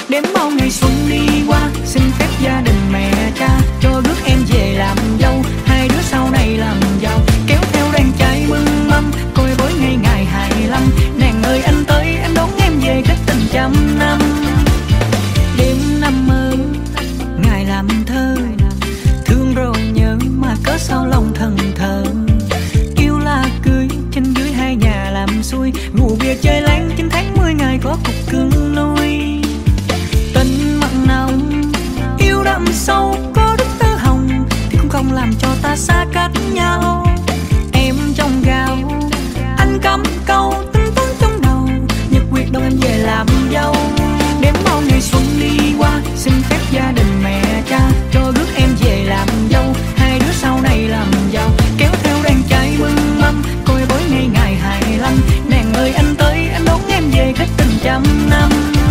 Đếm bao ngày xuân đi qua, xin phép gia đình mẹ cha cho rước em về làm dâu, hai đứa sau này làm giàu. Kéo theo đàn trai mừng mâm, coi bói ngày ngày 25. Nàng ơi anh tới, em đón em về kết tình trăm năm. Đêm năm mơ, ngày làm thơ, thương rồi nhớ mà cớ sao lòng thần thờ. Yêu là cưới, trên dưới hai nhà làm xuôi, ngủ bia chơi láng 9 tháng 10 ngày có cục cưng nuôi. Tình mặn nồng, yêu đậm sâu, có đức tơ hồng thì cũng không làm cho ta xa cách nhau. Em trong gạo, anh cắm câu tính toán trong đầu, nhật quyết đón em về làm dâu. Đếm bao ngày xuân đi qua, xin phép gia đình mẹ cha cho rước em về làm dâu, hai đứa sau này làm giàu. Kéo theo đàn trai mừng mâm, coi bói ngày ngày 25. Nàng ơi anh tới, anh đón em về kết tình trăm năm.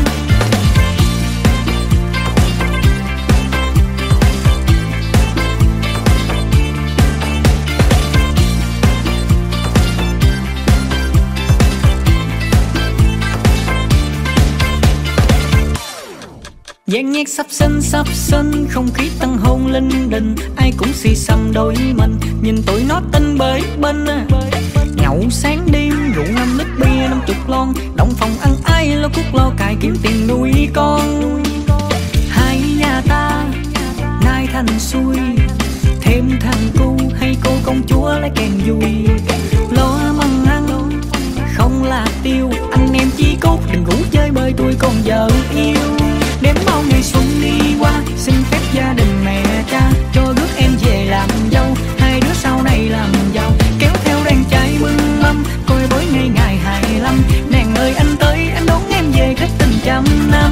Gian nhạc sắp sinh, không khí tăng hôn linh đình, ai cũng xì xầm đôi mình, nhìn tụi nó tinh bới bên. Nhậu sáng đêm, rượu 5 lít bia 50 lon, động phòng ăn ai lo cuốc lo cài kiếm tiền nuôi con. Hai nhà ta nay thành xuôi, thêm thằng cu hay cô công chúa lấy càng vui. Lo măng ăn không là tiêu, anh em chí cốt đừng ngủ chơi bơi tôi còn vợ yêu. Đếm bao ngày xuân đi qua, xin phép gia đình mẹ cha cho rước em về làm dâu, hai đứa sau này làm giàu. Kéo theo đàn trai mừng mâm, coi bói ngày ngày 25. Nàng ơi anh tới, anh đón em về kết tình trăm năm.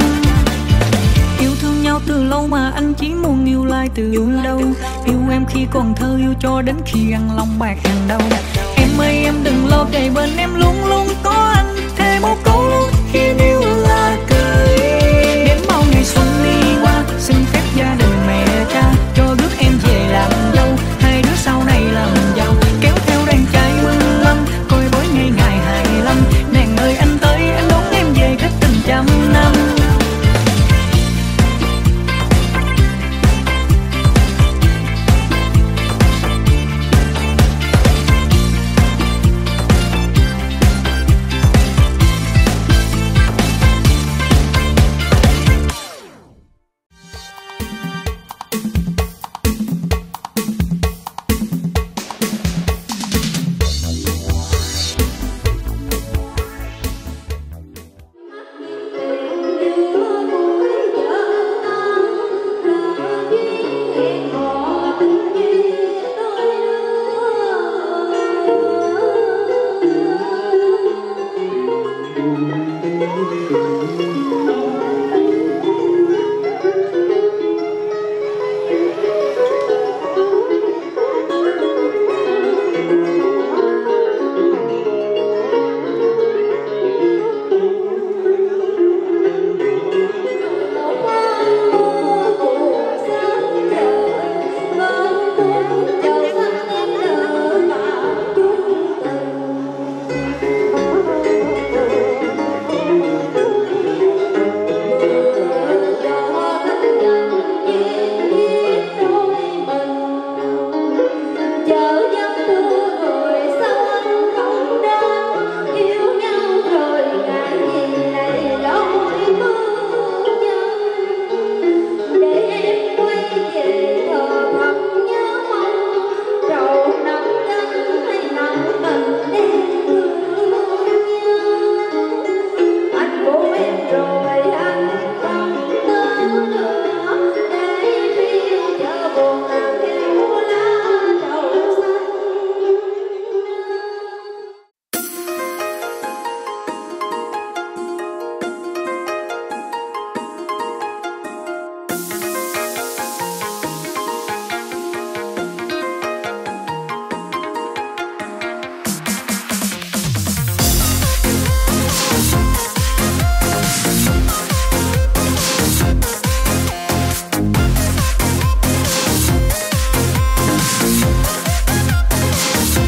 Yêu thương nhau từ lâu mà anh chỉ muốn yêu lại từ đâu. Yêu em khi còn thơ, yêu cho đến khi ăn lòng bạc hàng đầu. Em ơi em đừng lo, kề bên em luôn luôn có anh, thề một câu luôn khi yêu là cưới. Đến bao ngày xuân đi qua, xin phép gia đình mẹ cha cho rước em về làm dâu, hai đứa sau này làm giàu. Kéo theo đàn trai mừng mâm, coi bói ngày ngày 25. Nàng ơi anh tới, anh đón em về kết tình trăm năm.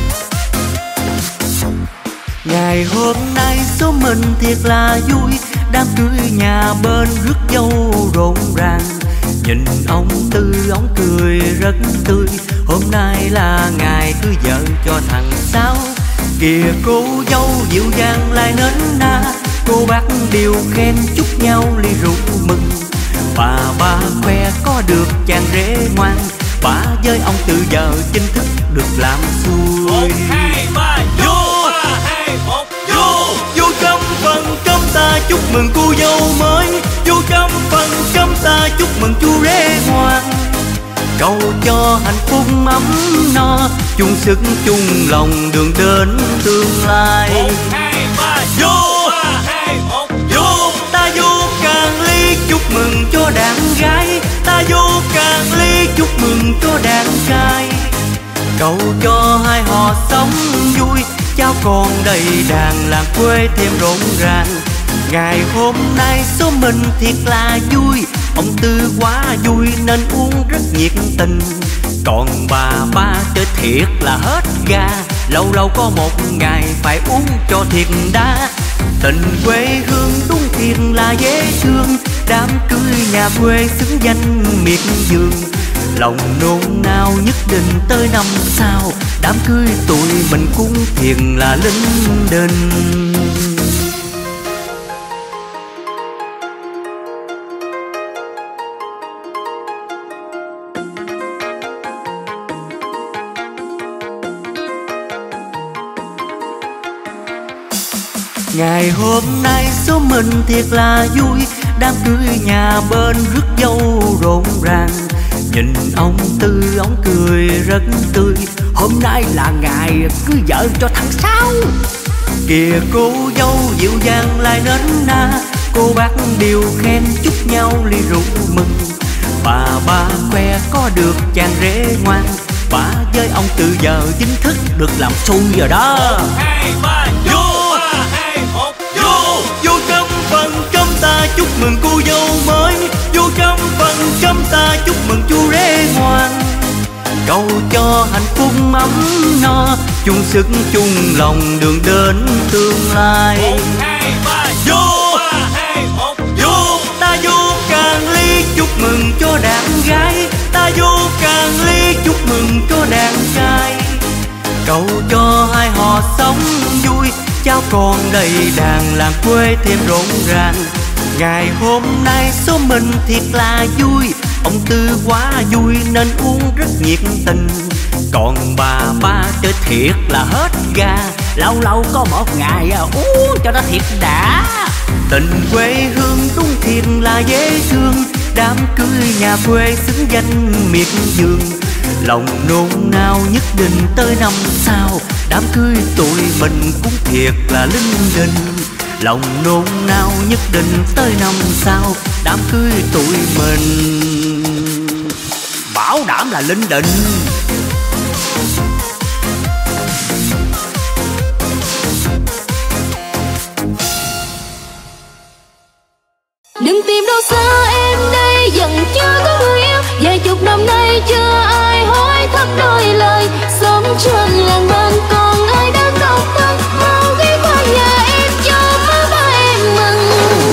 Ngày hôm nay số mình thiệt là vui, đám cưới nhà bên rước dâu rộn ràng. Nhìn ông Tư ông cười rất tươi, hôm nay là ngày cưới vợ cho thằng Sáu. Kìa cô dâu dịu dàng lại nến na, cô bác đều khen chúc nhau ly rượu mừng. Bà khoe có được chàng rể ngoan, bà với ông Tư giờ chính thức được làm xuôi. 1, 2, 3, vô! 3, 2, 1, vô! Vô trong phần cơm ta chúc mừng cô dâu mới, vô trong phần cơm ta chúc mừng chú rể ngoan. Cầu cho hạnh phúc ấm no, chung sức chung lòng đường đến tương lai. 1, 2, 3, vô! 3, 2, 1, vô! Ta vô càng ly chúc mừng cho đàn gái, ta vô càng ly chúc mừng cho đàn trai. Cầu cho hai họ sống vui, cháu con đầy đàn làng quê thêm rộn ràng. Ngày hôm nay số mình thiệt là vui, ông Tư quá vui nên uống rất nhiệt tình. Còn bà chơi thiệt là hết ga, lâu lâu có một ngày phải uống cho thiệt đã. Tình quê hương đúng thiệt là dễ thương, đám cưới nhà quê xứng danh miệt vườn. Lòng nôn nao nhất định tới năm sau, đám cưới tụi mình cũng thiệt là linh đình. Ngày hôm nay số mình thiệt là vui, đám cưới nhà bên rước dâu rộn ràng. Nhìn ông Tư ông cười rất tươi, hôm nay là ngày cưới vợ cho thằng Sáu. Kìa cô dâu dịu dàng lại nến na, cô bác đều khen chúc nhau ly rượu mừng. Bà khoe có được chàng rể ngoan, bà với ông Tư giờ chính thức được làm xui rồi đó. 1, 2, 3, vô! 3, 2, 1, vô! Vô trong phần cơm ta chúc mừng cô dâu mới, vô trong phần cơm ta chúc mừng chú rể ngoan. Cầu cho hạnh phúc ấm no, chung sức chung lòng đường đến tương lai. 1, 2, 3, vô! 3, 2, 1, vô! Ta vô càng ly chúc mừng cho đàn gái, ta vô càng ly chúc mừng cho đàn trai. Cầu cho hai họ sống vui, cháu con đầy đàn làng quê thêm rộn ràng. Ngày hôm nay số mình thiệt là vui, ông Tư quá vui nên uống rất nhiệt tình. Còn bà chơi thiệt là hết ga, lâu lâu có một ngày uống cho nó thiệt đã. Tình quê hương đúng thiệt là dễ thương, đám cưới nhà quê xứng danh miệt vườn. Lòng nôn nao nhất định tới năm sau, đám cưới tụi mình cũng thiệt là linh đình. Lòng nôn nao nhất định tới năm sau, đám cưới tụi mình bảo đảm là linh đình. Đừng tìm đâu xa em đây vẫn chưa có người yêu, vài chục năm nay chưa ai hỏi thăm đôi lời. Sống trên làng bên còn ai đang độc thân, mau ghé qua nhà em cho má ba em mừng.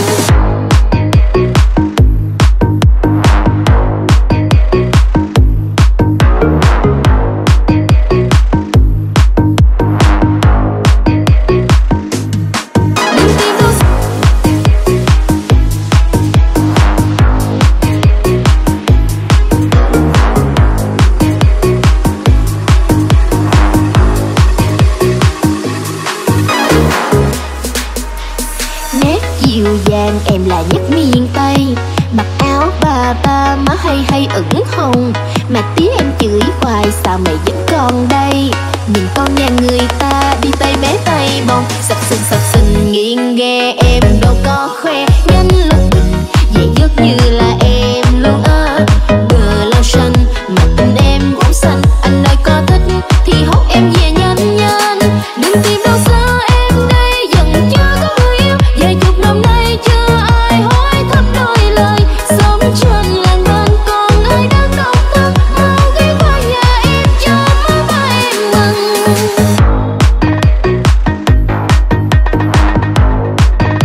Em là nhất miền Tây, mặc áo ba má hay ửng hồng. Mà tía em chửi hoài sao mày vẫn còn đây. Nhìn con nhà người ta đi tay bé tay bông, sập sình nghiêng ghe em đâu có khoe. Nhanh lục bình vậy giấc như là em luôn bờ lao xanh mà tình em cũng xanh. Anh ơi có thích thì hốt em về nhanh nhanh, đừng tìm đâu xa em đây vẫn chưa có người yêu. Vài chục năm nay chưa ai hỏi thăm đôi lời. Sống trên làng bên còn ai đang độc thân, mau ghé qua nhà em cho má ba em mừng.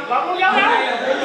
Còn con dâu đâu?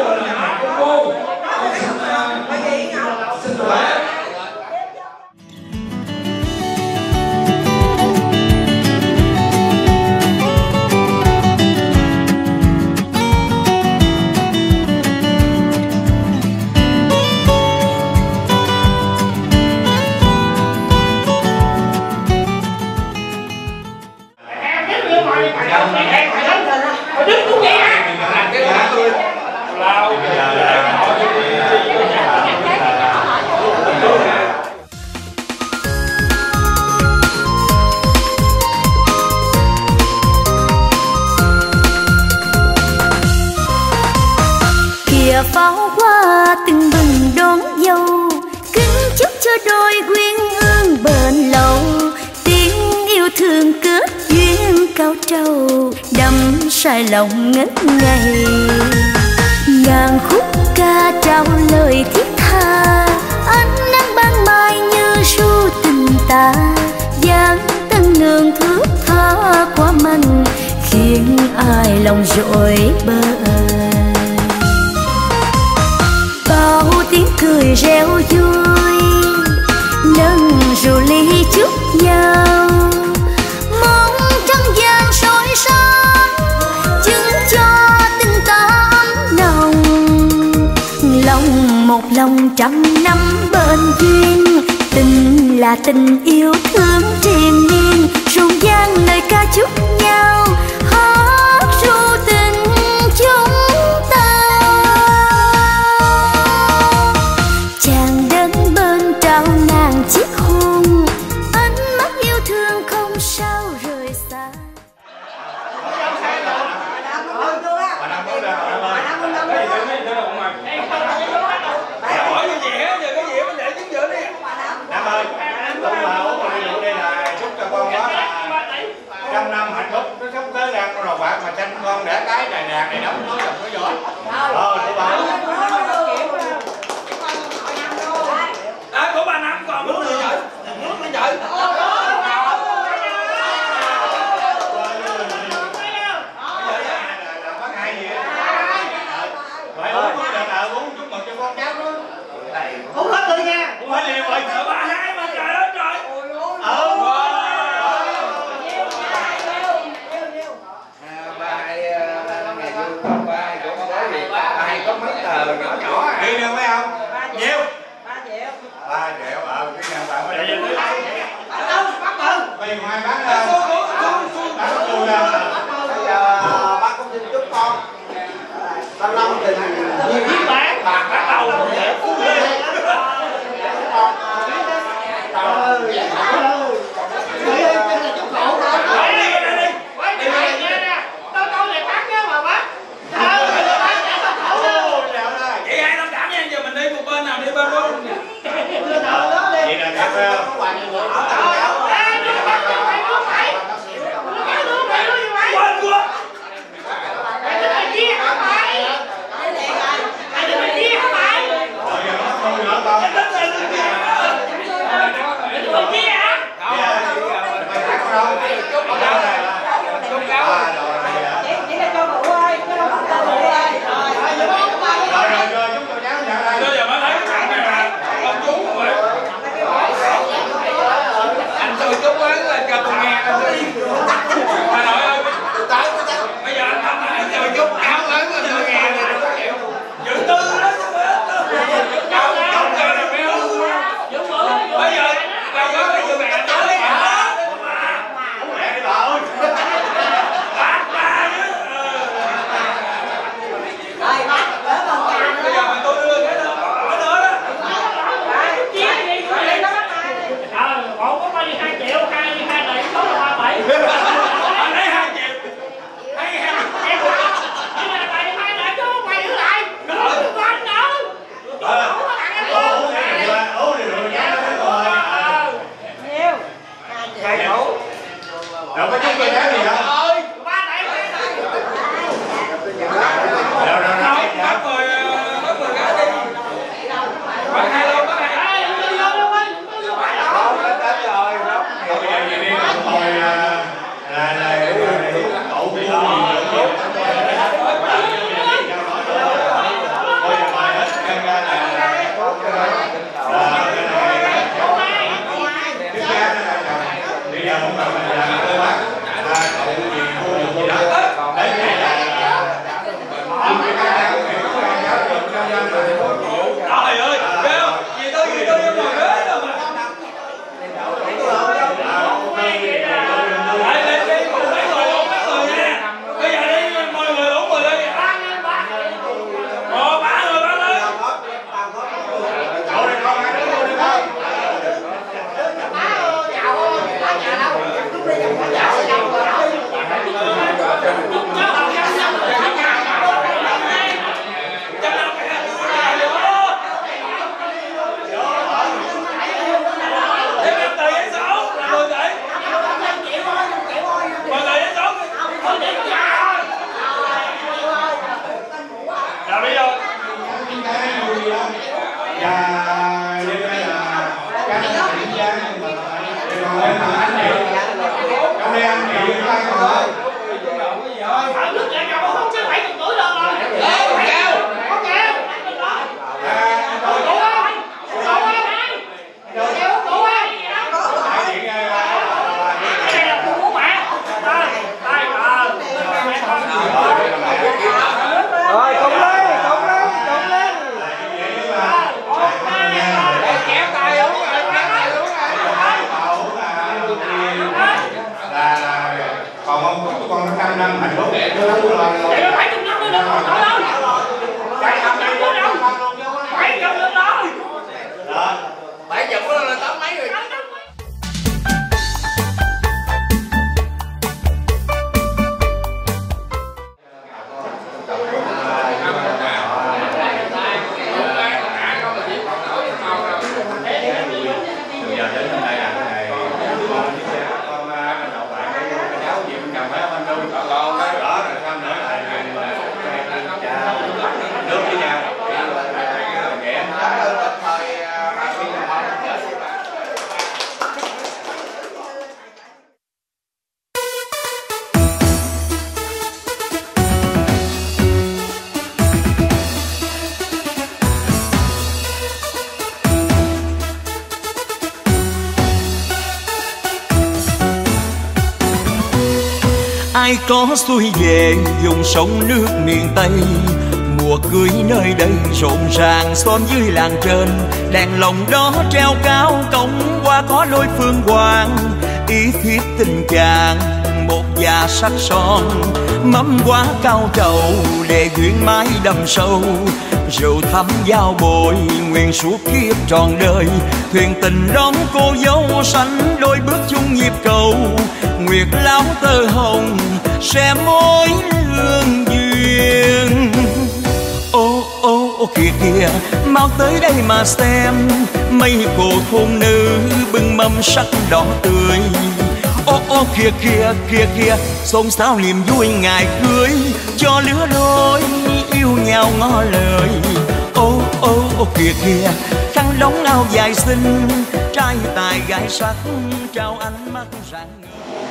Pháo hoa từng bừng đón dâu, kính chúc cho đôi quyến hương bền lâu, tiếng yêu thương kết duyên cao trầu, đắm say lòng ngất ngây. Ngàn khúc ca trao lời thiết tha, ánh nắng ban mai như ru tình ta, dáng tân nương thước tha quá mạnh, khiến ai lòng rội bờ. Bao tiếng cười reo vui, nâng rượu ly chúc nhau, mong trăng vàng soi sáng, chứng cho tình ta ấm nồng. Lòng một lòng trăm năm bên duyên, tình là tình yêu thương triền miên, rộn ràng lời ca chúc nhau, hát ru tình chúng ta. Trao ngàn chiếc hôn, ánh mắt yêu thương không sao rời xa. Hỏi cái gì hết, giờ cái gì mình để chứng giữa đi. Nam ơi, tôi mà uống một ly rượu đây là chúc cho con quá trăm năm hạnh phúc, nó sắp tới đang con đầu bạc mà tranh con đẻ cái đàn đàn này đóng nó dòng nó giỏi. Tôi bảo của bà Năm còn muốn đi vậy, muốn đi vậy. Bắt hai gì? Vậy uống uống chúc mừng cho con cháu đó. Uống hết đi nha. Uống hết liền rồi, sợ ba hai mà trời ơi trời. Ngày vui con ba của con gái gì? Ai có mấy tờ nhỏ nhỏ à? Đi được mấy không? Nhiêu? 3 triệu, cái nhà bạn mới để cho bác Mừng. Vì ngoài bán tôi ra bây giờ bác cũng xin chúc con Thanh Long tình nhiều biết bán bắt đầu để phú lên. Chị hai thông cảm nha, giờ mình đi một bên nào đi bên đó. Vậy là đẹp phải không? Trời ơi, ghê không? Gì tôi em ngồi ghế rồi mà. Lại lên đi, cùng mấy người luôn, mấy người nha. Bây giờ đi, 10 người đủ 10 đi. 3 người bán lên. Chỗ này con, 2 đứa luôn đi con. Ai có xuôi về vùng sông nước miền Tây, mùa cưới nơi đây rộn ràng xóm dưới làng trên. Đèn lồng đó treo cao cổng qua có lối phương quang, ý thiết tình chàng một già sắc son. Mâm quá cao trầu để duyên mái đầm sâu, rượu thắm giao bội nguyện suốt kiếp trọn đời. Thuyền tình đón cô dâu sánh đôi bước chung nhịp cầu, nguyệt láo tơ hồng sẽ mối lương duyên. Ô ô ô kìa kìa mau tới đây mà xem, mấy cô thôn nữ bưng mâm sắc đỏ tươi. Ô ô kìa kìa kìa kìa xôn xao niềm vui ngày cưới, cho lứa đôi yêu nhau ngỏ lời. Ô ô ô kìa kìa khăn đóng áo dài xinh, trai tài gái sắc trao ánh mắt rạng ngời.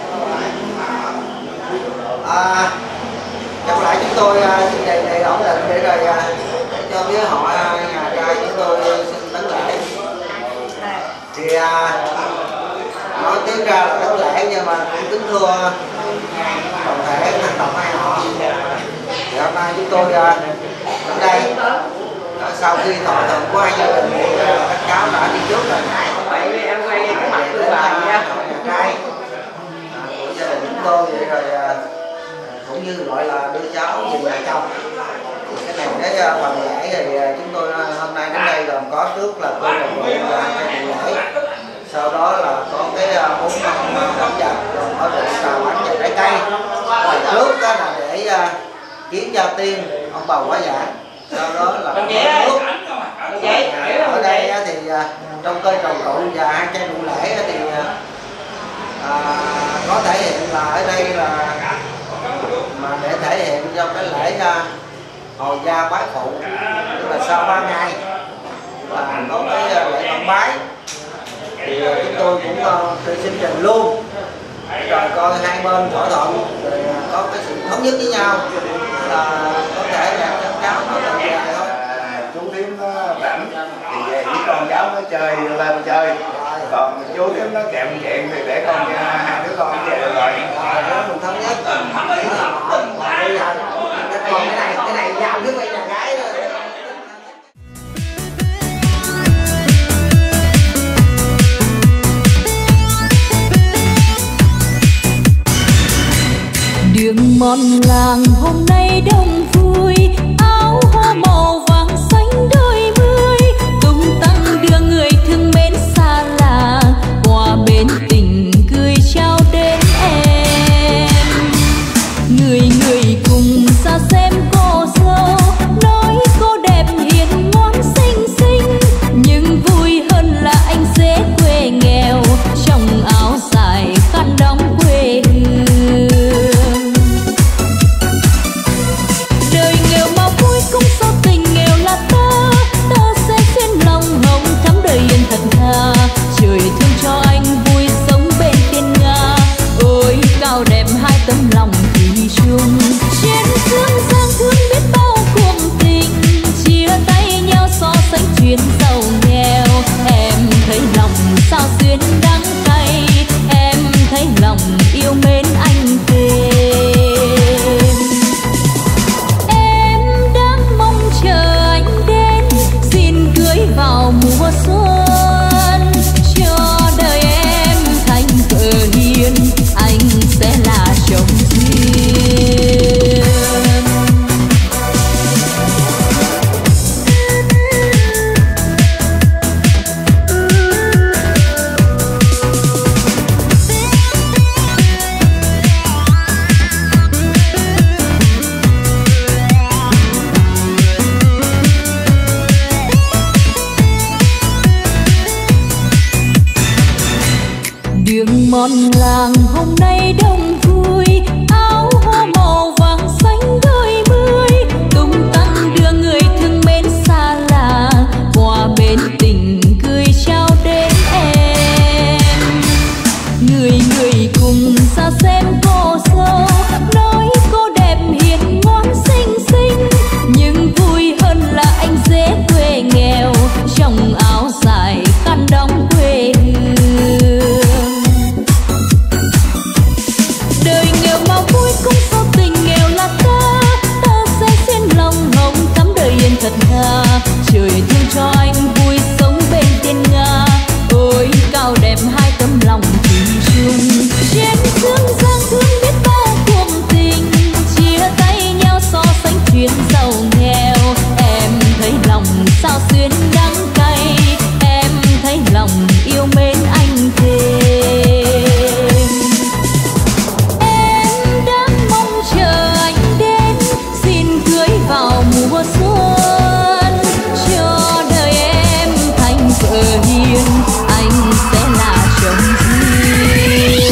Trong lại chúng tôi xin đề nghị ổn định để rồi cho phía họ nhà trai chúng tôi xin tấn lễ. Thì nói tiếng ra là tấn lễ nhưng mà cũng kính thưa toàn thể dân tộc hai họ. Thì hôm nay chúng tôi đến đây sau khi thỏa thuận của hai gia đình thì các cháu đã đi trước rồi. Vậy em quay cái mặt của bà nha. Trai của gia đình chúng tôi vậy rồi cũng như gọi là đưa cháu về nhà chồng. Cái này cái phần lễ thì chúng tôi hôm nay đến đây gồm có trước là cô đồng đội và hai lễ, sau đó là có cái món bánh dập gồm có rượu xào bánh và trái cây. Và trước đó là để kiến gia tiên ông bầu quá giảng, sau đó là có nước. Ở đây thì trong cây trầu trụ và hai chai rượu lễ thì có thể hiện là ở đây là mà để thể hiện cho cái lễ hồi gia bái phụ, tức là sau 3 ngày là có cái lễ thẩm bái. Thì chúng tôi cũng xin trình luôn rồi coi hai bên thỏa thuận rồi có cái sự thống nhất với nhau là có thể là các cháu nó làm dài thôi. Chú Tím nó rảnh thì về với con cháu nó chơi lên chơi, còn chú Tím nó kẹm chuyện thì để con hai đứa con về được rồi. Mình thống nhất. Cái này giao với làng hôm nay đông vui, áo hoa màu vàng xanh đôi mươi, tung tăng đưa người thương mến xa lạ qua bên tình cười trao đến em. Người người cùng ra xem cô dâu, nói cô đẹp hiền ngoan xinh xinh, nhưng vui hơn là anh dễ quê nghèo trong áo dài khăn đóng quê hương. Đời nghèo mà vui cũng do tình nghèo là ta, ta sẽ xuyên lòng hồng thắm đời yên thật thà. Trời thương cho anh vui sống bên thiên nga, ôi cao đẹp hai tấm lòng thủy chung. Trên dương gian thương biết bao cuồng tình, chia tay nhau so sánh chuyện giàu nghèo. Em thấy lòng sao xuyên đắng cay, em thấy lòng yêu mến anh thêm. Em đang mong chờ anh đến, xin cưới vào mùa xuân, cho đời em thành vợ hiền, anh sẽ là chồng duyên. Đường mòn làng hôm nay đông vui, áo hoa màu vàng xanh đôi mươi, tung tăng đưa người thương mến xa lạ qua bên tình cười trao đến em. Người người cùng ra xem cô dâu, nói cô đẹp hiền ngoan xinh xinh, nhưng vui hơn là anh dễ quê nghèo trong áo dài khăn đóng quê hương. Đời nghèo mà vui cũng do tình nghèo là ta, ta sẽ xuyên lòng hồng thắm đời yên thật thà. Trời thương cho anh vui sống bên thiên nga, ôi cao đẹp hai tấm lòng thủy chung. Trên dương gian thương biết bao cuồng tình, chia tay nhau so sánh chuyện giàu nghèo. Em thấy lòng sao xuyên đắng cay, em thấy lòng yêu mến anh thêm. Em đang mong chờ anh đến, xin cưới vào mùa xuân, cho đời em thành vợ hiền, anh sẽ là chồng duyên.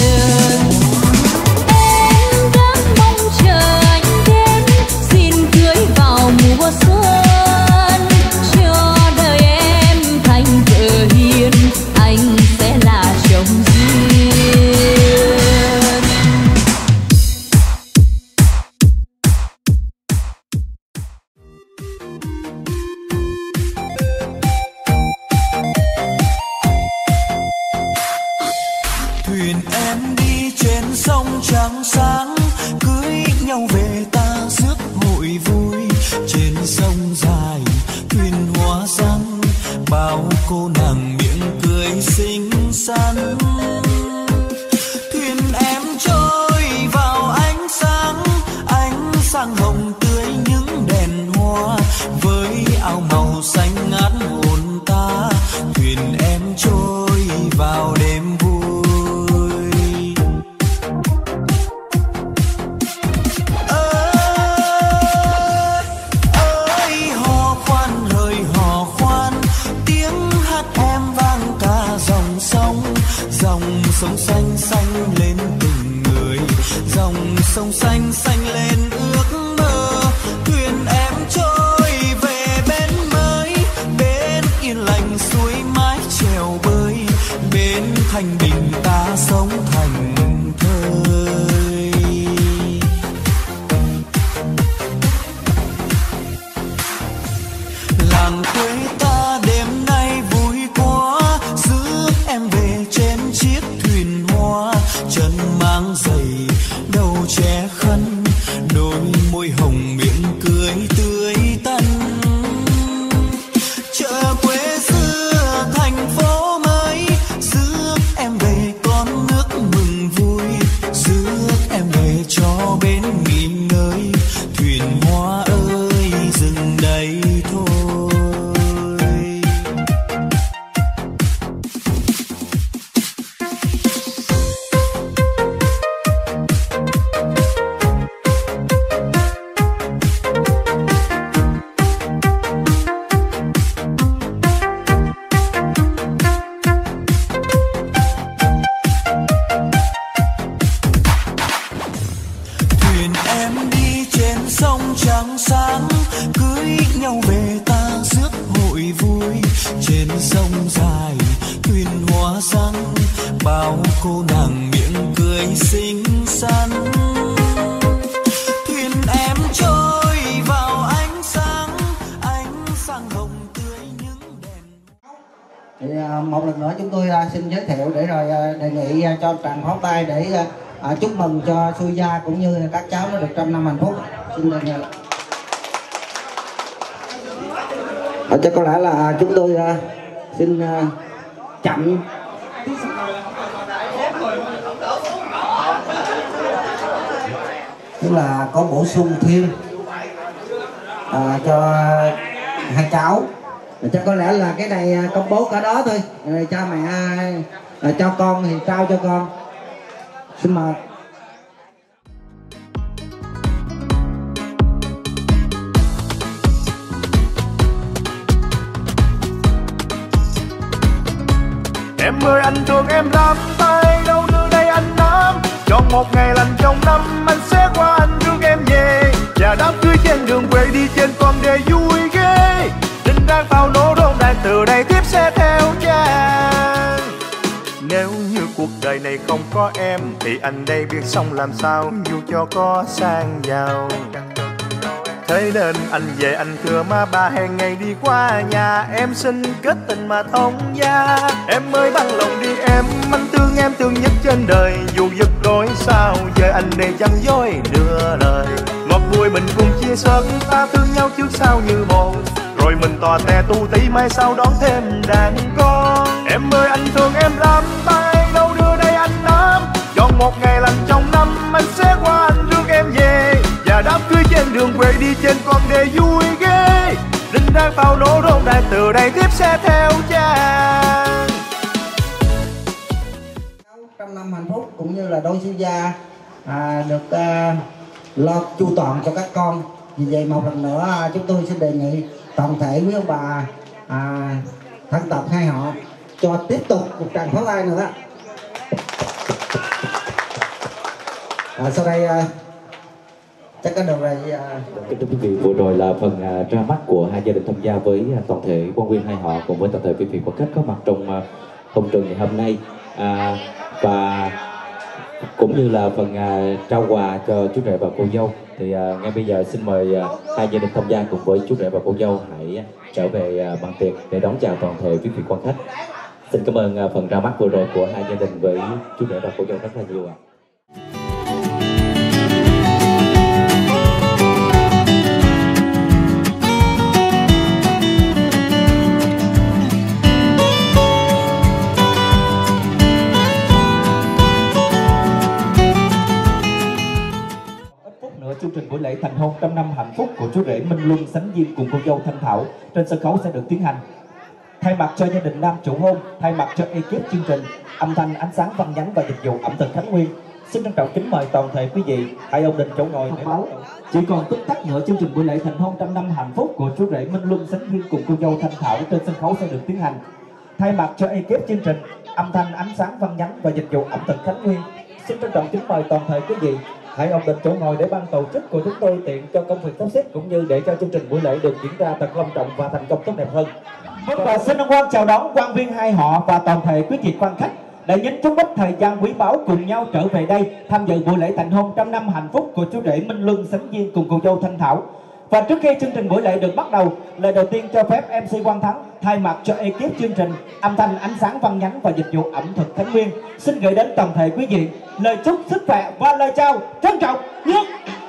Em đang mong chờ anh đến, xin cưới vào mùa xuân, cho đời em thành vợ hiền, anh sẽ là chồng duyên. Thuyền em đi trên sông trắng sáng, cưới nhau về ta rước hội vui. Trên sông dài thuyền hoa răng, bao cô nàng miệng cười xinh xắn. Thuyền em trôi vào ánh sáng hồng tươi những đèn hoa, với áo màu xanh ngát hồn ta. Thuyền em trôi vào đêm vui. Ơi hò khoan hỡi hò khoan, tiếng hát em vang cả dòng sông. Dòng sông xanh xanh lên từng người, dòng sông xanh xanh lên ước mơ. Thuyền em trôi về bên mới, bên yên lành suối mái chèo bơi, bên thanh bình ta sống thành thơi. Làng quê ta đêm nay vui quá, rước em về trên chiếc thuyền hoa. Chân mang giày đầu che khăn, đôi môi hồng miệng cười tươi tắn. Chợ quê xưa thành phố mới, rước em về con nước mừng vui, rước em về cho bên nghỉ cưới nhau về ta rước hội vui. Trên sông dài thuyền hoa răng, bao cô nàng miệng cười xinh xắn. Thuyền em trôi vào ánh sáng hồng tươi những đèn. Thì một lần nữa chúng tôi xin giới thiệu để rồi đề nghị cho tràng pháo tay để chúc mừng cho Xuôi Gia cũng như các cháu nó được 100 năm hạnh phúc. Xin đề nghị. Chắc có lẽ là chúng tôi xin chậm tức là có bổ sung thêm cho hai cháu. Chắc có lẽ là cái này công bố cả đó thôi. Cha mẹ cho con thì trao cho con. Xin mời. Em ơi anh thương em lắm, tay đâu đưa đây anh nắm. Chọn một ngày lành trong năm, anh sẽ qua anh rước em về. Và đám cưới trên đường quê đi trên con đê vui ghê. Đinh đang pháo nổ rộn ràng, từ đây tiếp sẽ theo chàng. Nếu như cuộc đời này không có em, thì anh đây biết sống làm sao, dù cho có sang giàu. Thế nên anh về anh thưa má ba hẹn ngày đi qua nhà em xin kết tình mà thông gia. Em ơi bằng lòng đi em thương nhất trên đời. Dù giật đôi sao giờ anh đây chẳng dối đưa lời. Ngọt vui mình cùng chia sớt, ta thương nhau trước sau như một. Rồi mình tò te tu tí mai sau đón thêm đàn con. Em ơi anh thương em lắm, tay đâu đưa đây anh nắm. Chọn một ngày lành trong năm, anh sẽ qua anh rước em về. Và đám cưới trên đường quê đi trên con đê vui ghê. Đinh đang pháo nổ rộn ràng, từ đây tiếp sẽ theo chàng. 100 năm hạnh phúc cũng như là đôi Xuôi Gia được lo chu toàn cho các con. Vì vậy một lần nữa chúng tôi xin đề nghị toàn thể quý ông bà thân tộc hai họ cho tiếp tục một tràng pháo tay nữa. Sau đây chắc có được rồi. Kính thưa quý vị, vừa rồi là phần ra mắt của hai gia đình tham gia với toàn thể quan viên hai họ cùng với toàn thể quý vị có kết có mặt trong công trường ngày hôm nay, và cũng như là phần trao quà cho chú rể và cô dâu. Thì ngay bây giờ xin mời hai gia đình tham gia cùng với chú rể và cô dâu hãy trở về bàn tiệc để đón chào toàn thể quý vị quan khách. Xin cảm ơn phần ra mắt vừa rồi của hai gia đình với chú rể và cô dâu rất là nhiều ạ. Chương trình buổi lễ thành hôn 100 năm hạnh phúc của chú rể Minh Luân Sánh Duyên cùng cô dâu Thanh Thảo trên sân khấu sẽ được tiến hành. Thay mặt cho gia đình nam chủ hôn, thay mặt cho ekip chương trình âm thanh, ánh sáng, văn nhắn và dịch vụ ẩm thực Khánh Nguyên, xin trân trọng kính mời toàn thể quý vị hãy ổn định chỗ ngồi để báo. Chỉ còn tích tắc nữa, chương trình buổi lễ thành hôn 100 năm hạnh phúc của chú rể Minh Luân Sánh Duyên cùng cô dâu Thanh Thảo trên sân khấu sẽ được tiến hành. Thay mặt cho ekip chương trình âm thanh, ánh sáng, văn nhắn và dịch vụ ẩm thực Khánh Nguyên, xin trân trọng kính mời toàn thể quý vị hãy ổn định chỗ ngồi để ban tổ chức của chúng tôi tiện cho công việc sắp xếp cũng như để cho chương trình buổi lễ được diễn ra thật long trọng và thành công tốt đẹp hơn. Và xin hân hoan chào đón quan viên hai họ và toàn thể quý vị quan khách đã nhấn chút ít thời gian quý báu cùng nhau trở về đây tham dự buổi lễ thành hôn 100 năm hạnh phúc của chú rể Minh Luân Sánh Duyên cùng cô dâu Thanh Thảo. Và trước khi chương trình buổi lễ được bắt đầu, lời đầu tiên cho phép MC Quang Thắng thay mặt cho ekip chương trình âm thanh, ánh sáng, văn nhắn và dịch vụ ẩm thực Khánh Nguyên xin gửi đến toàn thể quý vị lời chúc sức khỏe và lời chào trân trọng nhất.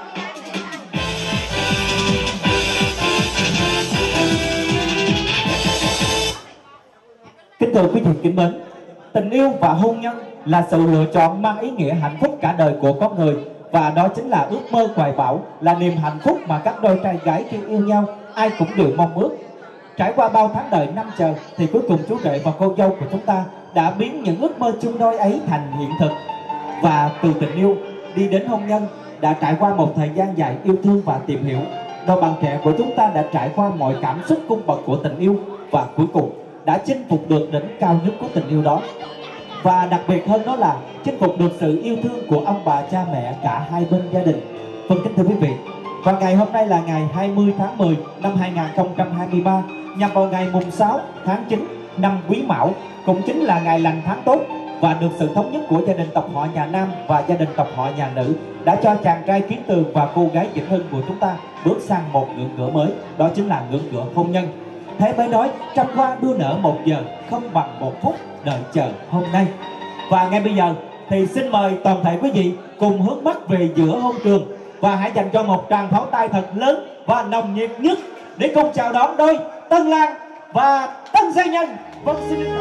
Kính thưa quý vị kính mến, tình yêu và hôn nhân là sự lựa chọn mang ý nghĩa hạnh phúc cả đời của con người. Và đó chính là ước mơ hoài bão, là niềm hạnh phúc mà các đôi trai gái khi yêu nhau ai cũng đều mong ước. Trải qua bao tháng đời năm chờ thì cuối cùng chú rể và cô dâu của chúng ta đã biến những ước mơ chung đôi ấy thành hiện thực. Và từ tình yêu đi đến hôn nhân đã trải qua một thời gian dài yêu thương và tìm hiểu. Đôi bạn trẻ của chúng ta đã trải qua mọi cảm xúc cung bậc của tình yêu và cuối cùng đã chinh phục được đỉnh cao nhất của tình yêu đó. Và đặc biệt hơn đó là chinh phục được sự yêu thương của ông bà cha mẹ cả hai bên gia đình. Vâng, kính thưa quý vị, Và ngày hôm nay là ngày 20 tháng 10 năm 2023, nhằm vào ngày mùng 6 tháng 9 năm Quý Mão, cũng chính là ngày lành tháng tốt, và được sự thống nhất của gia đình tộc họ nhà Nam và gia đình tộc họ nhà Nữ đã cho chàng trai Kiến Tường và cô gái Vĩnh Hưng của chúng ta bước sang một ngưỡng cửa mới, đó chính là ngưỡng cửa hôn nhân. Thế mới nói trăm hoa đua nở 1 giờ, không bằng 1 phút đợi chờ hôm nay. Và ngay bây giờ thì xin mời toàn thể quý vị cùng hướng mắt về giữa hôn trường, và hãy dành cho một tràng pháo tay thật lớn và nồng nhiệt nhất để cùng chào đón đôi tân lang và tân gia nhân. Vâng, xin được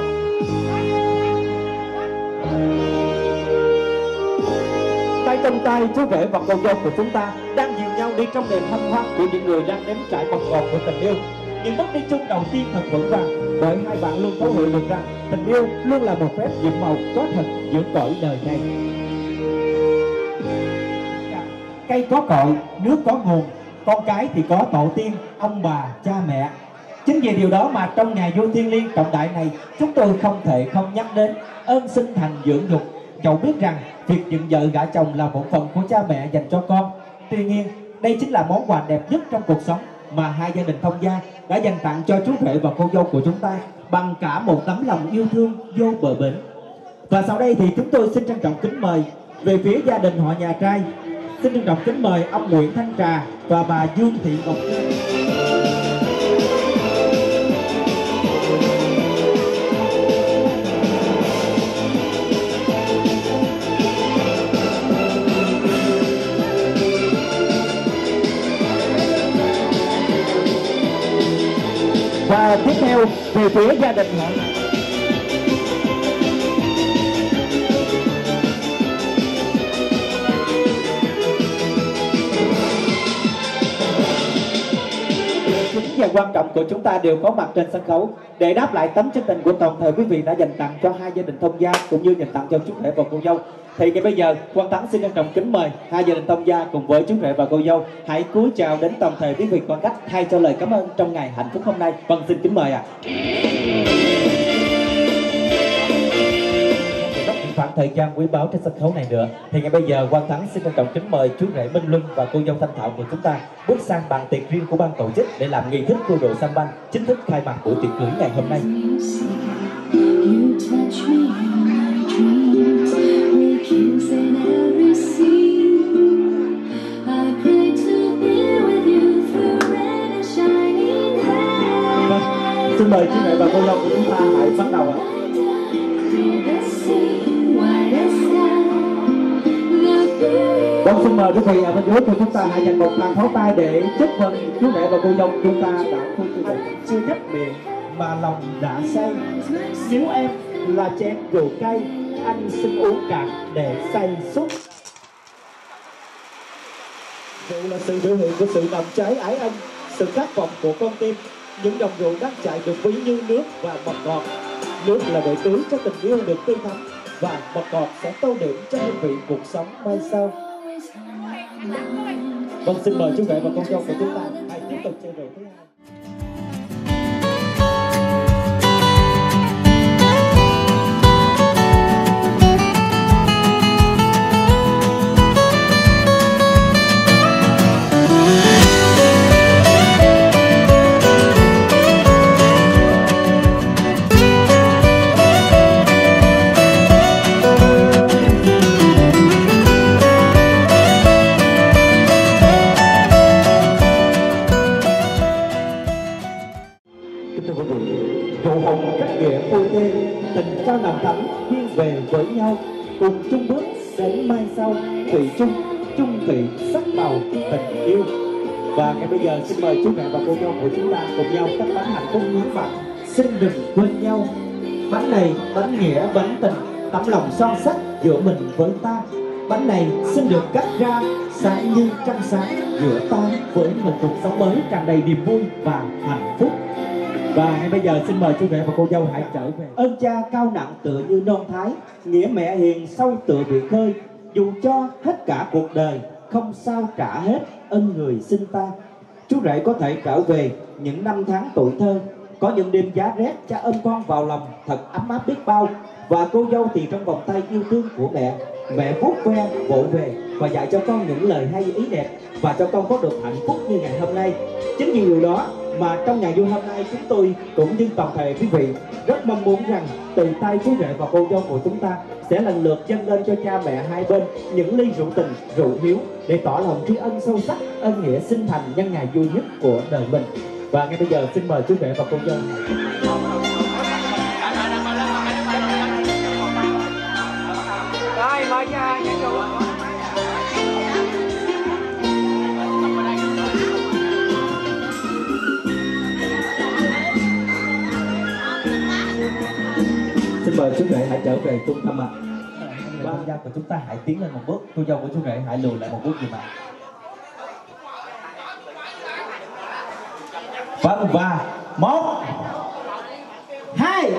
tay trong tay chú rể và cô dâu của chúng ta đang dìu nhau đi trong nền hân hoan của những người đang nếm trải mật ngọt của tình yêu. Nhưng bước đi chung đầu tiên thật vững vàng, bởi hai bạn luôn thấu hiểu được rằng tình yêu luôn là một phép nhiệm màu có thật giữa cõi đời này. Cây có cội, nước có nguồn, con cái thì có tổ tiên, ông bà, cha mẹ. Chính vì điều đó mà trong ngày vui thiêng liêng trọng đại này, chúng tôi không thể không nhắc đến ơn sinh thành dưỡng dục. Dẫu biết rằng việc dựng vợ gả chồng là bổn phận của cha mẹ dành cho con, tuy nhiên đây chính là món quà đẹp nhất trong cuộc sống mà hai gia đình thông gia đã dành tặng cho chú rể và cô dâu của chúng ta bằng cả một tấm lòng yêu thương vô bờ bến. Và sau đây thì chúng tôi xin trân trọng kính mời về phía gia đình họ nhà trai, xin trân trọng kính mời ông Nguyễn Thanh Trà và bà Dương Thị Ngọc Trân. Và tiếp theo về phía gia đình họ và quan trọng của chúng ta đều có mặt trên sân khấu để đáp lại tấm chân tình của toàn thể quý vị đã dành tặng cho hai gia đình thông gia cũng như dành tặng cho chú rể và cô dâu. Thì ngay bây giờ Quang Thắng xin trân trọng kính mời hai gia đình thông gia cùng với chú rể và cô dâu hãy cúi chào đến toàn thể quý vị quan khách thay cho lời cảm ơn trong ngày hạnh phúc hôm nay. Vâng, xin kính mời ạ. Khoảng thời gian quý báu trên sân khấu này nữa thì ngay bây giờ Quang Thắng xin trân trọng kính mời chú rể Minh Luân và cô dâu Thanh Thảo của chúng ta bước sang bàn tiệc riêng của ban tổ chức để làm nghi thức cô độ Sam Banh chính thức khai mạc buổi tiệc cưới ngày hôm nay. Vâng, xin mời chú rể và cô dâu của chúng ta hãy bắt đầu ạ. Vâng, xin mời quý vị ở bên dưới của chúng ta hãy dành một tràng pháo tay để chúc mừng chú rể và cô dâu chúng ta đã không chưa nhấp miệng mà lòng đã say. Nếu em là chén rượu cay, anh xin uống cạn để say sút. Rượu là sự biểu hiện của sự nồng cháy ái ân, sự khát vọng của con tim. Những dòng rượu đang chảy được ví như nước và mật ngọt. Nước là để tưới cho tình yêu được tươi thắm, và mật ngọt sẽ tô điểm cho hương vị cuộc sống mai sau. Vâng, xin mời chú rể và con dâu của chúng ta hãy tiếp tục chơi rượu thứ hai. Rượu hồng cách nghĩa ôi thê, tình cao nồng thắm thiên về với nhau, cùng chung bước đến mai sau, thủy chung chung thủy sắc màu tình yêu. Và ngay bây giờ xin mời chú mẹ và cô dâu của chúng ta cùng nhau cắt bánh hạnh phúc hiếu bạn, xin đừng quên nhau. Bánh này bánh nghĩa bánh tình, tấm lòng son sắt giữa mình với ta. Bánh này xin được cắt ra sáng như trăng sáng giữa ta với một cuộc sống mới tràn đầy niềm vui và hạnh phúc. Và ngay bây giờ xin mời chú rể và cô dâu hãy trở về. Ơn cha cao nặng tựa như non thái, nghĩa mẹ hiền sâu tựa vị khơi. Dù cho hết cả cuộc đời, không sao trả hết ân người sinh ta. Chú rể có thể trở về những năm tháng tuổi thơ, có những đêm giá rét cha ôm con vào lòng thật ấm áp biết bao. Và cô dâu thì trong vòng tay yêu thương của mẹ, mẹ vuốt ve vỗ về và dạy cho con những lời hay ý đẹp và cho con có được hạnh phúc như ngày hôm nay. Chính vì điều đó mà trong ngày vui hôm nay chúng tôi cũng như toàn thể quý vị rất mong muốn rằng từ tay chú rể và cô dâu của chúng ta sẽ lần lượt dâng lên cho cha mẹ hai bên những ly rượu tình, rượu hiếu để tỏ lòng tri ân sâu sắc, ân nghĩa sinh thành nhân ngày vui nhất của đời mình. Và ngay bây giờ xin mời chú rể và cô dâu. Rồi mời nhà chủ. Xin mời chú rể hãy trở về trung tâm ạ. Ba gia của chúng ta hãy tiến lên một bước, cô dâu của chú rể hãy lùi lại một bước giùm ạ. Vâng, và 1 2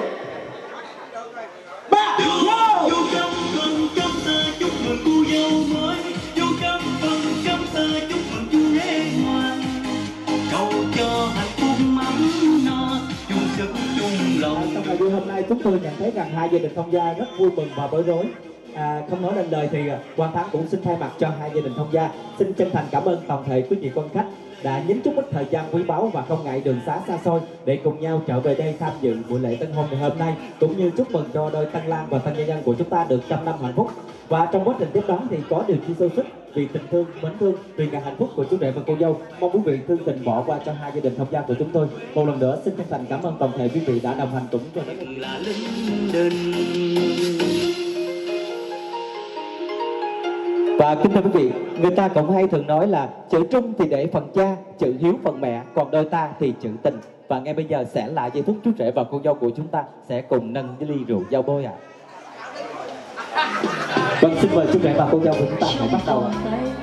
3 vô cắm phần cắm ta chúc mừng cô dâu mới, vô cắm phần cắm ta chúc mừng chú rể ngoan, cầu cho hạnh phúc ấm no chung sức chung lòng. Trong ngày vui hôm nay chúng tôi nhận thấy rằng hai gia đình thông gia rất vui mừng và bối rối. Không nói nên lời thì Quang Thắng cũng xin thay mặt cho hai gia đình thông gia xin chân thành cảm ơn toàn thể quý vị quan khách đã nhín chút ít thời gian quý báu và không ngại đường xá xa xôi để cùng nhau trở về đây tham dự buổi lễ tân hôn ngày hôm nay, cũng như chúc mừng cho đôi Tân Lan và Tân Gia Nhân của chúng ta được 100 năm hạnh phúc. Và trong quá trình tiếp đón thì có điều chi sâu sức vì tình thương, mến thương, vì ngày hạnh phúc của chú rể và cô dâu, mong quý vị thương tình bỏ qua cho hai gia đình thông gia của chúng tôi. Một lần nữa xin chân thành cảm ơn toàn thể quý vị đã đồng hành cùng cho đến là linh đình. Và kính thưa quý vị, người ta cũng hay thường nói là chữ trung thì để phần cha, chữ hiếu phần mẹ, còn đôi ta thì chữ tình. Và ngay bây giờ sẽ là giây phút chú rể và cô dâu của chúng ta sẽ cùng nâng cái ly rượu giao bôi ạ. Vâng, xin mời chú rể và cô dâu của chúng ta hãy bắt đầu ạ.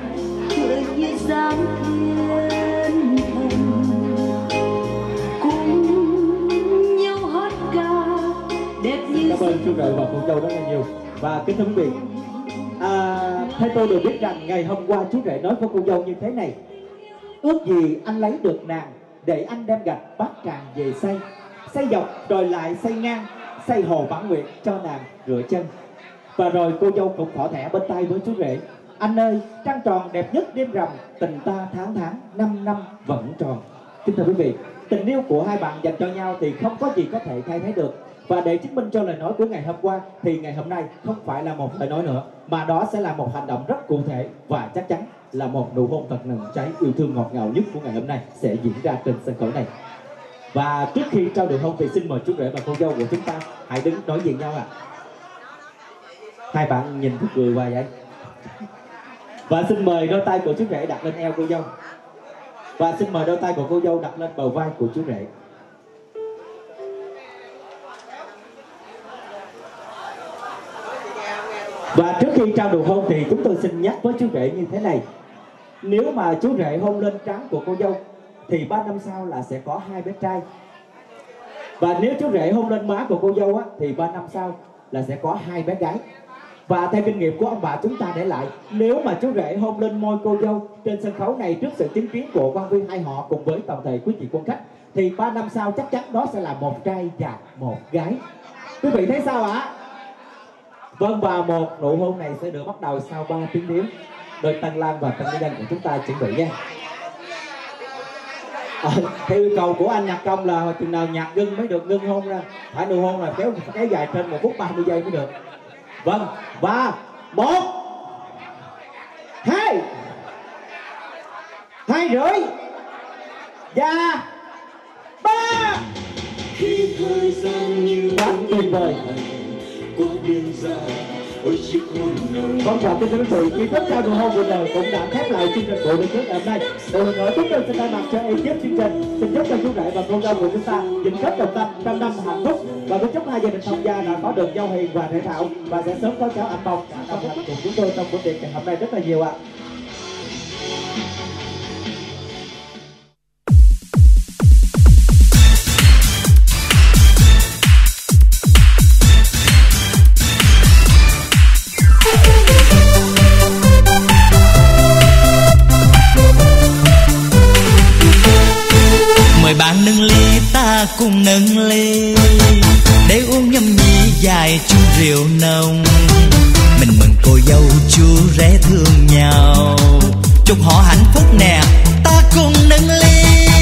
Cảm ơn chú rể và cô dâu rất là nhiều. Và kính thưa quý vị, theo tôi được biết rằng ngày hôm qua chú rể nói với cô dâu như thế này: ước gì anh lấy được nàng để anh đem gạch bát tràng về xây, xây dọc rồi lại xây ngang, xây hồ Bản Nguyệt cho nàng rửa chân. Và rồi cô dâu cũng thỏ thẻ bên tay với chú rể: anh ơi, trăng tròn đẹp nhất đêm rằm, tình ta tháng tháng 5 năm vẫn tròn. Kính thưa quý vị, tình yêu của hai bạn dành cho nhau thì không có gì có thể thay thế được. Và để chứng minh cho lời nói của ngày hôm qua thì ngày hôm nay không phải là một lời nói nữa, mà đó sẽ là một hành động rất cụ thể và chắc chắn là một nụ hôn thật nồng cháy yêu thương ngọt ngào nhất của ngày hôm nay sẽ diễn ra trên sân khấu này. Và trước khi trao đổi hôn thì xin mời chú rể và cô dâu của chúng ta hãy đứng đối diện nhau ạ. Hai bạn nhìn thật cười hoài vậy. Và xin mời đôi tay của chú rể đặt lên eo cô dâu. Và xin mời đôi tay của cô dâu đặt lên bờ vai của chú rể. Và trước khi trao đổi hôn thì chúng tôi xin nhắc với chú rể như thế này: nếu mà chú rể hôn lên trán của cô dâu thì 3 năm sau là sẽ có 2 bé trai. Và nếu chú rể hôn lên má của cô dâu á, thì 3 năm sau là sẽ có 2 bé gái. Và theo kinh nghiệm của ông bà chúng ta để lại, nếu mà chú rể hôn lên môi cô dâu trên sân khấu này trước sự chứng kiến của quan viên hai họ cùng với toàn thể quý vị quan khách, thì 3 năm sau chắc chắn đó sẽ là 1 trai và 1 gái. Quý vị thấy sao ạ? Vâng, và một nụ hôn này sẽ được bắt đầu sau 3 tiếng điếu. Đôi Tân Lan và Tân Gia Nhân của chúng ta chuẩn bị nha. Theo yêu cầu của anh nhạc công là chừng nào nhạc ngưng mới được ngưng hôn ra. Phải nụ hôn là kéo dài trên 1 phút 30 giây mới được. Vâng, và 1 2 2 rưỡi và 3. Khi thời gian như quá tuyệt vời qua biên dài ôi chiếc hôn nồng. Vâng, và kính thưa quý vị, nghi thức trao nụ hôn vừa rồi cũng đã khép lại chương trình buổi lễ trước ngày hôm nay. Một lần nữa chúng tôi xin thay mặt cho ekip chương trình xin chúc cho chú rể và cô dâu của chúng ta vĩnh kết đồng tâm 100 năm hạnh phúc, và kính chúc hai gia đình thông gia đã có được giao hiền và thể thao và sẽ sớm có cháu anh bồng đồng hành cùng chúng tôi trong buổi tiệc ngày hôm nay rất là nhiều ạ. Mời bạn nâng ly ta cùng nâng ly để uống nhâm nhi dài chung rượu nồng. Mình mừng cô dâu chú rể thương nhau, chúc họ hạnh phúc nè, ta cùng nâng ly.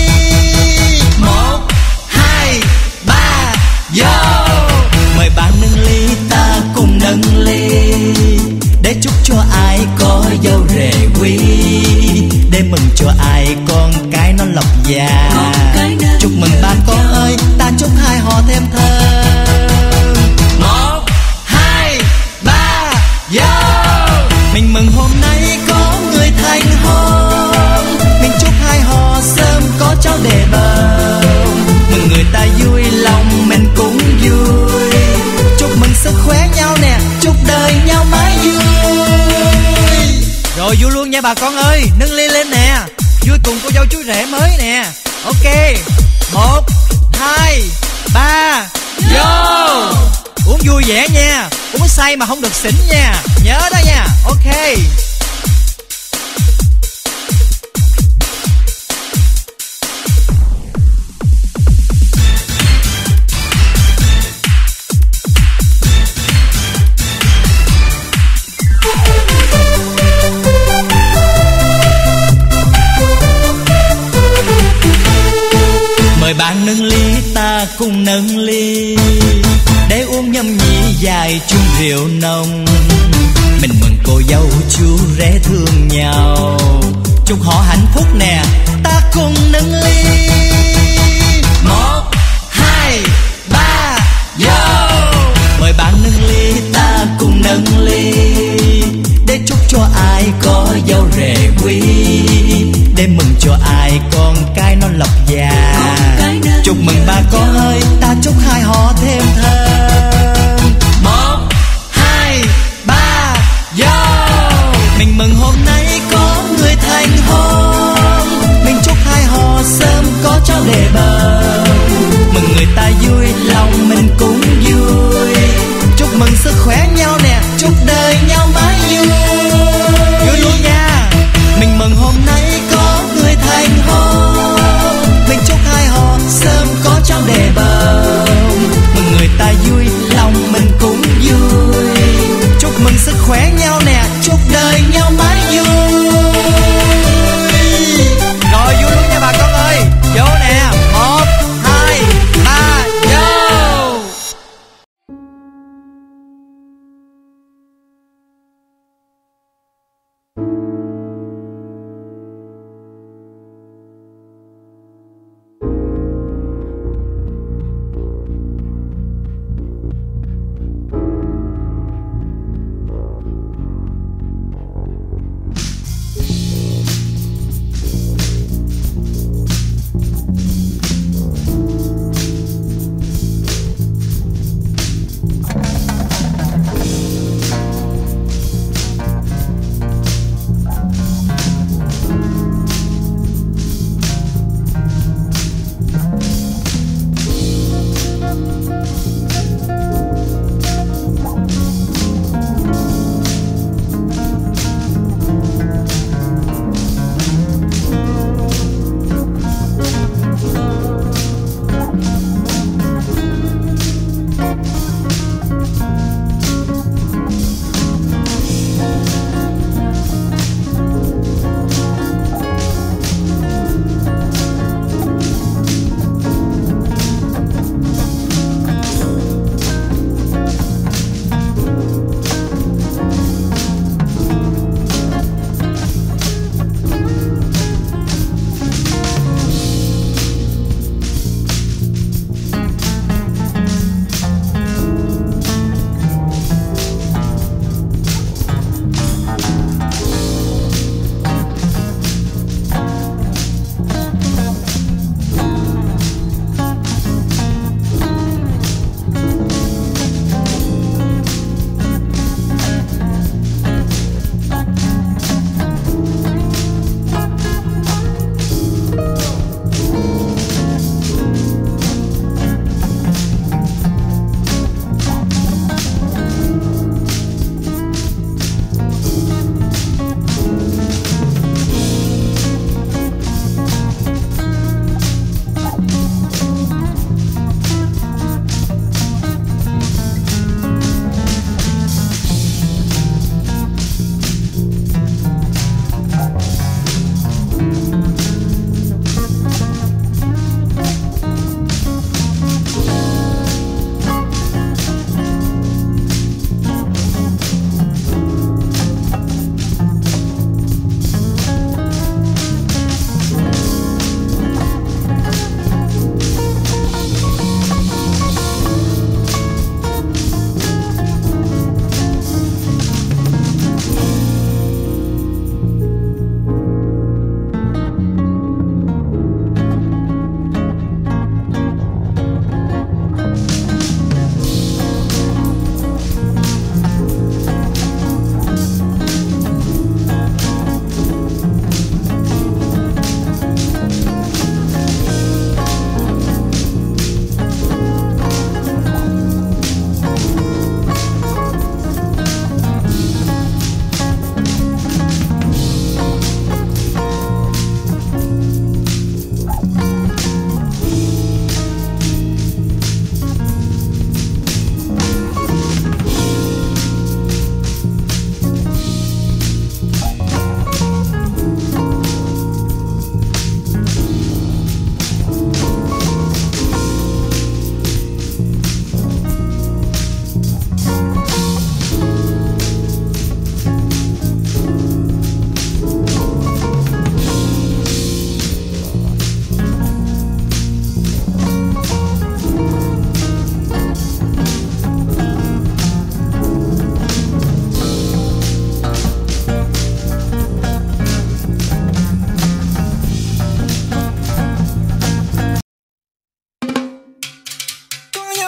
1, 2, 3, vô. Mời bạn nâng ly, ta cùng nâng ly, để chúc cho ai có dâu rể quý, để mừng cho ai con cái nó lộc già. Chúc mừng ba con ơi, ta chúc hai họ thêm thơm. 1, 2, 3, vô. Mình mừng hôm nay có người thành hôn, mình chúc hai họ sớm có cháu để bầu. Mừng người ta vui lòng mình cũng vui, chúc mừng sức khỏe nhau nè, chúc đời nhau mãi vui. Rồi vui luôn nha bà con ơi, nâng ly lên nè, vui cùng cô dâu chú rể mới nè. Ok, 1, 2, 3, vô. Uống vui vẻ nha, uống say mà không được xỉn nha, nhớ đó nha. Ok. Mời bạn nâng ly, ta cùng nâng ly, để uống nhâm nhi dài chung rượu nồng. Mình mừng cô dâu chú rể thương nhau, chúc họ hạnh phúc nè, ta cùng nâng ly. 1, 2, 3, vô. Mời bạn nâng ly, ta cùng nâng ly, để chúc cho ai có dâu rể quý, để mừng cho ai con cái nó lộc già. Chúc mừng ba con ơi, ta chúc hai họ thêm thơm. 1, 2, 3, vô. Mình mừng hôm nay có người thành hôn, mình chúc hai họ sớm có cháu để bầu. Mừng người ta vui lòng mình cũng vui, chúc mừng sức khỏe nhau nè, chúc đời nhau mãi vui. Vui luôn nha. Mình mừng hôm nay có người thành hôn, mình chúc hai họ sớm có cháu để bầu. Mừng người ta vui lòng mình cũng vui, chúc mừng sức khỏe nhau nè, chúc đời nhau mãi vui. Rồi vui luôn nha bà con ơi, vô nè. 1,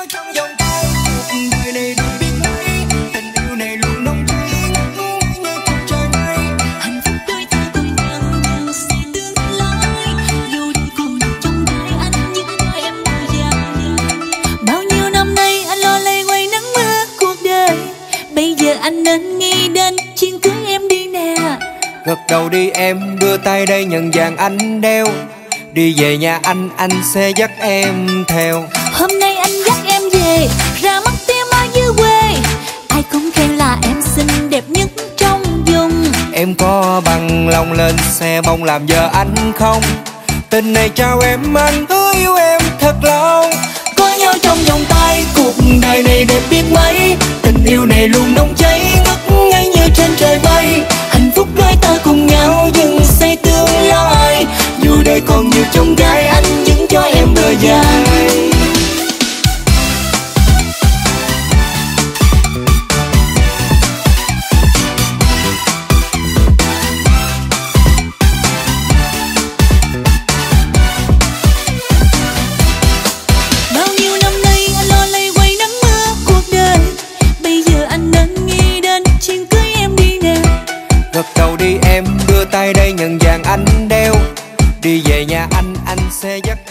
trong vòng tay, cuộc đời này được biết mấy, tình yêu này luôn nồng cháy ngất ngây như trong trời mây. Hạnh phúc đôi ta cùng nhau nhưng sẽ tương lai, dù đi cùng trong đời anh nhớ đôi em bao giờ. Bao nhiêu năm nay anh lo lay quay nắng mưa cuộc đời, bây giờ anh nên nghĩ đến chuyện cưới em đi nè. Gật đầu đi em, đưa tay đây nhận vàng anh đeo, đi về nhà anh sẽ dắt em theo. Hôm nay anh dắt em về ra mắt tim ở dưới quê, ai cũng khen là em xinh đẹp nhất trong vùng. Em có bằng lòng lên xe bông làm vợ anh không? Tình này trao em anh hứa yêu em thật lòng. Có nhau trong vòng tay, cuộc đời này đẹp biết mấy, Tình yêu này luôn nồng cháy ngất ngây như trên trời mây. hạnh phúc đôi ta cùng nhau Nhưng xây tương lai, dù đời còn nhiều chông gai anh vẫn cho em bờ dài. Bao nhiêu năm nay anh lo lay quay nắng mưa cuộc đời, bây giờ anh nên nghĩ đến chuyện cưới em đi nè. Gật đầu đi em, đưa tay đây nhận vàng anh đeo, đi về nhà anh sẽ dắt